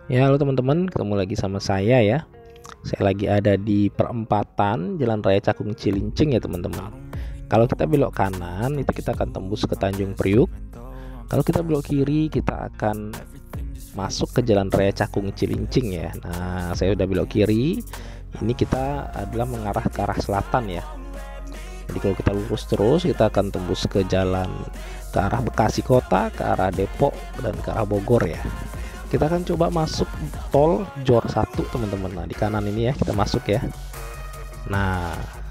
Ya, halo teman-teman, ketemu lagi sama saya ya. Saya lagi ada di perempatan Jalan Raya Cakung Cilincing ya teman-teman. Kalau kita belok kanan itu kita akan tembus ke Tanjung Priuk. Kalau kita belok kiri kita akan masuk ke Jalan Raya Cakung Cilincing ya. Nah, saya udah belok kiri. Ini kita adalah mengarah ke arah selatan ya. Jadi kalau kita lurus terus kita akan tembus ke jalan ke arah Bekasi Kota, ke arah Depok dan ke arah Bogor ya. Kita akan coba masuk tol Jor 1 teman-teman. Nah, di kanan ini ya kita masuk ya. Nah,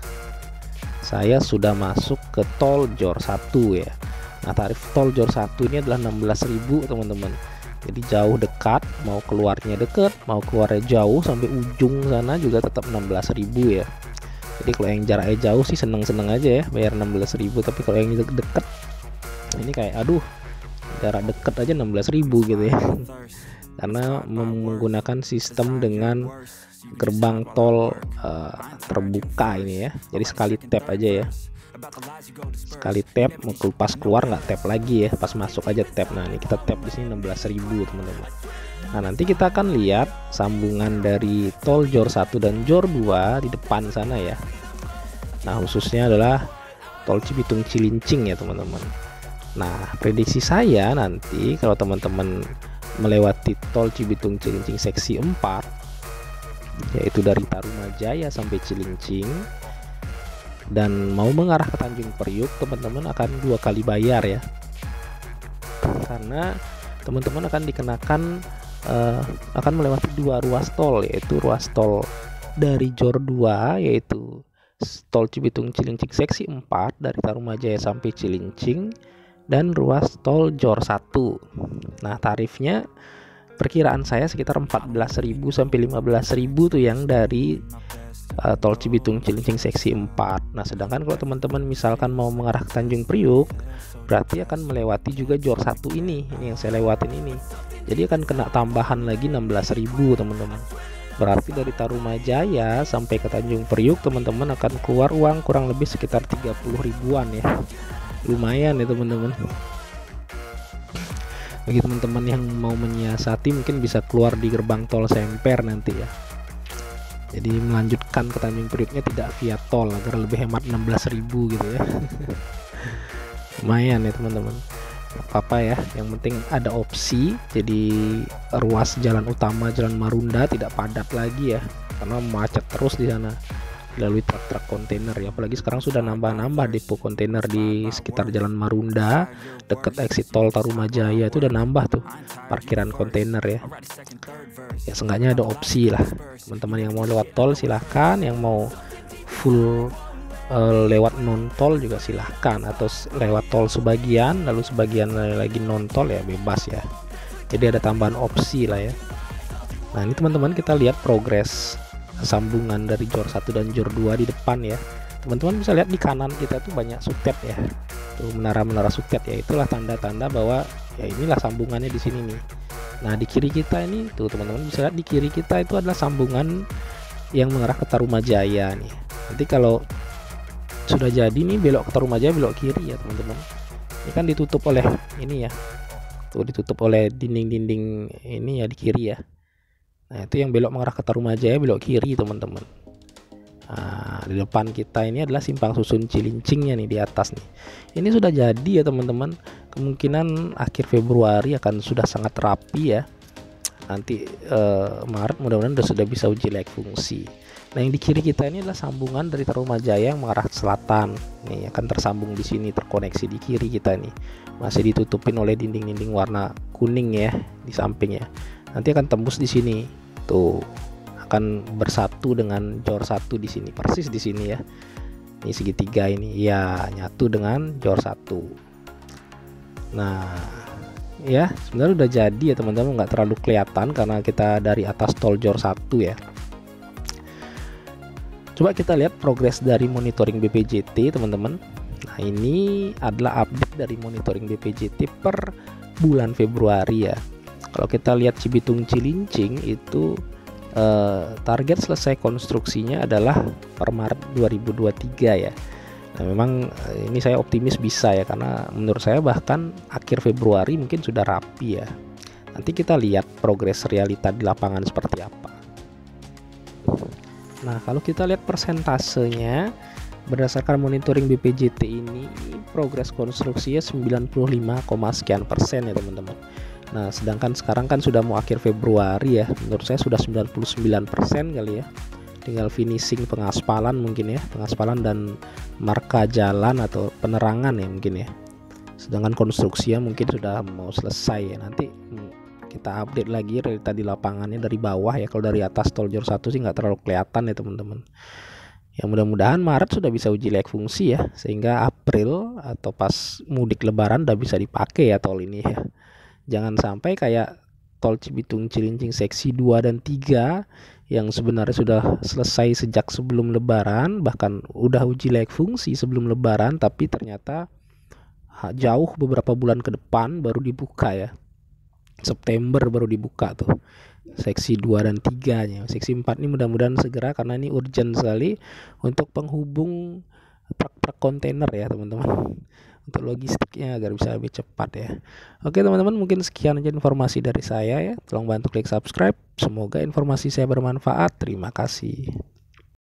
saya sudah masuk ke tol Jor 1 ya. Nah, tarif tol Jor 1 ini adalah 16.000 teman-teman. Jadi jauh dekat, mau keluarnya dekat, mau keluarnya jauh sampai ujung sana juga tetap 16.000 ya. Jadi kalau yang jaraknya jauh sih seneng-seneng aja ya bayar 16.000, tapi kalau yang deket ini kayak aduh, jarak deket aja 16.000 gitu ya. Karena menggunakan sistem dengan gerbang tol terbuka ini ya. Jadi sekali tap aja ya. Sekali tap, pas keluar nggak tap lagi ya, pas masuk aja tap. Nah, ini kita tap di sini 16.000 teman-teman. Nah, nanti kita akan lihat sambungan dari tol Jor 1 dan Jor 2 di depan sana ya. Nah, khususnya adalah tol Cibitung Cilincing ya teman-teman. Nah, prediksi saya nanti kalau teman-teman melewati tol Cibitung Cilincing seksi 4, yaitu dari Tarumajaya sampai Cilincing dan mau mengarah ke Tanjung Priuk, teman-teman akan 2 kali bayar ya. Karena teman-teman akan dikenakan akan melewati 2 ruas tol, yaitu ruas tol dari Jor 2 yaitu tol Cibitung Cilincing seksi 4 dari Tarumajaya sampai Cilincing, dan ruas tol Jor 1. Nah, tarifnya perkiraan saya sekitar 14.000 sampai 15.000 tuh yang dari tol Cibitung Cilincing seksi 4. Nah, sedangkan kalau teman-teman misalkan mau mengarah ke Tanjung Priuk, berarti akan melewati juga Jor 1 ini yang saya lewatin ini. Jadi akan kena tambahan lagi 16.000 teman-teman. Berarti dari Tarumajaya sampai ke Tanjung Priuk teman-teman akan keluar uang kurang lebih sekitar 30 ribuan ya. Lumayan ya teman-teman. Bagi teman-teman yang mau menyiasati mungkin bisa keluar di gerbang tol Semper nanti ya. Jadi melanjutkan ke Tanjung Priuknya tidak via tol agar lebih hemat 16.000 gitu ya. Lumayan ya teman-teman. Apa ya, yang penting ada opsi. Jadi ruas jalan utama Jalan Marunda tidak padat lagi ya, karena macet terus di sana lalui truk-truk kontainer ya. Apalagi sekarang sudah nambah-nambah depo kontainer di sekitar Jalan Marunda, deket exit tol Tarumajaya itu udah nambah tuh parkiran kontainer ya. Ya seenggaknya ada opsi lah. Teman-teman yang mau lewat tol silahkan, yang mau full lewat non tol juga silahkan, atau lewat tol sebagian lalu sebagian lagi non tol ya bebas ya. Jadi ada tambahan opsi lah ya. Nah, ini teman-teman kita lihat progres sambungan dari Jor 1 dan Jor 2 di depan ya. Teman-teman bisa lihat di kanan kita tuh banyak sutet ya. Tuh menara-menara sutet ya, itulah tanda-tanda bahwa ya inilah sambungannya di sini nih. Nah, di kiri kita ini tuh teman-teman bisa lihat, di kiri kita itu adalah sambungan yang mengarah ke Tarumajaya nih. Nanti kalau sudah jadi nih belok ke Tarumajaya belok kiri ya teman-teman. Ini kan ditutup oleh ini ya. Tuh ditutup oleh dinding-dinding ini ya di kiri ya. Nah, itu yang belok mengarah ke Tarumajaya belok kiri teman-teman. Nah, di depan kita ini adalah simpang susun Cilincingnya nih di atas nih. Ini sudah jadi ya teman-teman. Kemungkinan akhir Februari akan sudah sangat rapi ya. Nanti Maret mudah-mudahan sudah bisa uji layak fungsi. Nah, yang di kiri kita ini adalah sambungan dari Tarumajaya yang mengarah ke selatan. Nih akan tersambung di sini, terkoneksi di kiri kita nih. Masih ditutupin oleh dinding-dinding warna kuning ya di sampingnya. Nanti akan tembus di sini. Tuh, akan bersatu dengan Jor 1 di sini, persis di sini ya. Ini segitiga ini ya nyatu dengan Jor 1. Nah, ya sebenarnya udah jadi ya teman-teman, nggak terlalu kelihatan karena kita dari atas tol Jor 1 ya. Coba kita lihat progres dari monitoring BPJT teman-teman. Nah, ini adalah update dari monitoring BPJT per bulan Februari ya. Kalau kita lihat Cibitung Cilincing itu target selesai konstruksinya adalah per Maret 2023 ya. Nah, memang ini saya optimis bisa ya, karena menurut saya bahkan akhir Februari mungkin sudah rapi ya. Nanti kita lihat progres realita di lapangan seperti apa. Nah, kalau kita lihat persentasenya berdasarkan monitoring BPJT ini, progres konstruksinya 95, sekian persen ya teman-teman. Nah, sedangkan sekarang kan sudah mau akhir Februari ya, menurut saya sudah 99% kali ya. Tinggal finishing pengaspalan mungkin ya, pengaspalan dan marka jalan atau penerangan ya mungkin ya. Sedangkan konstruksinya mungkin sudah mau selesai ya. Nanti kita update lagi realita di lapangannya dari bawah ya. Kalau dari atas tol Jor 1 sih nggak terlalu kelihatan ya teman-teman. Ya mudah-mudahan Maret sudah bisa uji layak fungsi ya, sehingga April atau pas mudik Lebaran udah bisa dipakai ya tol ini ya. Jangan sampai kayak tol Cibitung Cilincing seksi 2 dan 3 yang sebenarnya sudah selesai sejak sebelum Lebaran, bahkan udah uji layak fungsi sebelum Lebaran, tapi ternyata jauh beberapa bulan ke depan baru dibuka ya. September baru dibuka tuh seksi 2 dan 3-nya. Seksi 4 ini mudah-mudahan segera, karena ini urgent sekali untuk penghubung truk-truk kontainer ya teman-teman, untuk logistiknya agar bisa lebih cepat ya. Oke teman-teman, mungkin sekian aja informasi dari saya ya. Tolong bantu klik subscribe. Semoga informasi saya bermanfaat. Terima kasih.